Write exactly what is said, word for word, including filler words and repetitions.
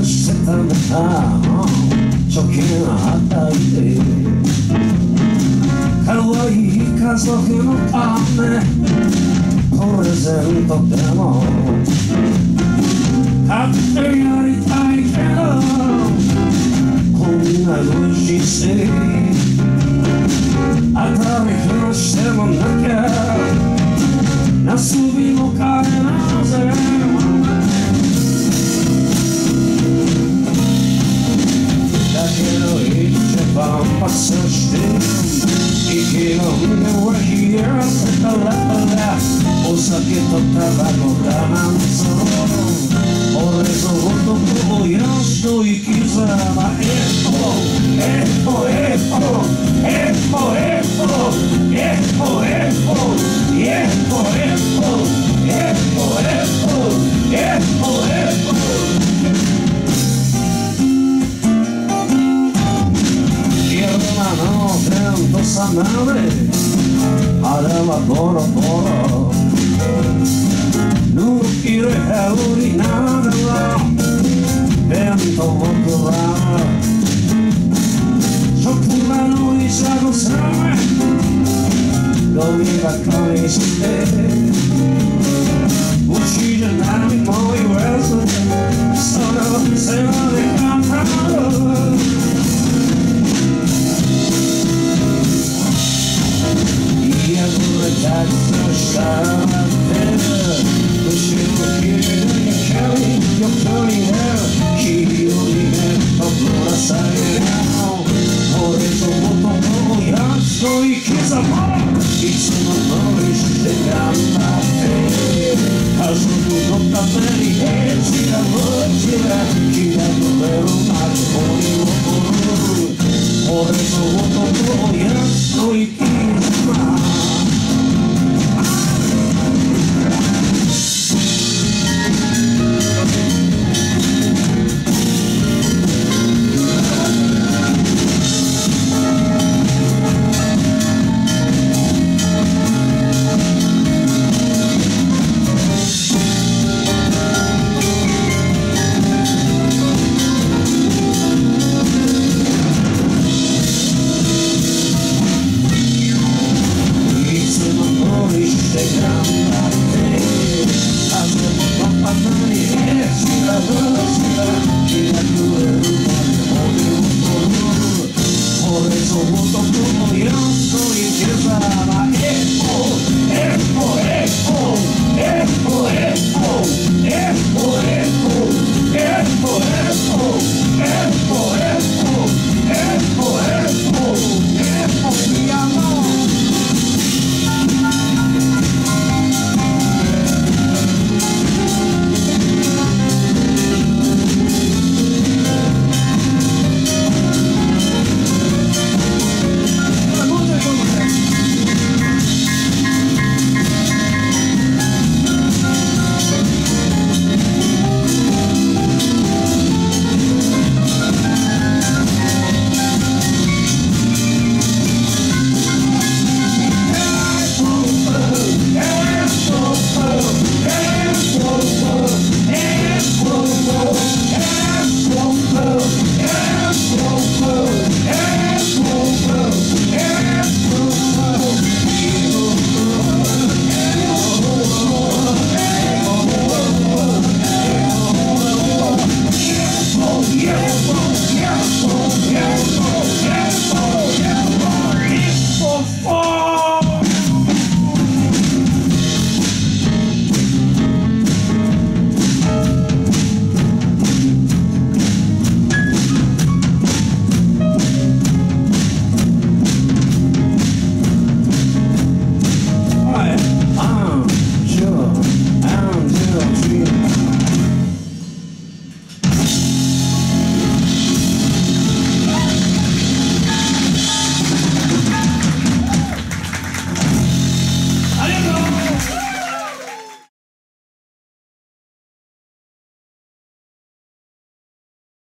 してためた貯金あたりで可愛い家族のためプレゼントでも買ってやりたいけどこんなご時世当たりふしてもなきゃなすびも買えなぜだけど一番パスして息の胸は冷やせたらお酒とタバコ我慢する俺と男をやしと生きざまえっほえっほえっほえっほえっほえっほえっほえっほえっほえっほえっほえっほえっほ昼間のテントさまであれはボロボロ抜きで羽織りながら弁当を食らう職場の医者のせいゴミばかりしてうちじゃ何も言わずその世話で語る嫌ぐれたくそしたら後ろ切れるやかり横にね黄色にねとぶら下げる俺と男をやっと生きざまいつも通りして頑張って家族のためにエッチなムチが気が取れるまで鬼を振る俺と男をやっと生きざまF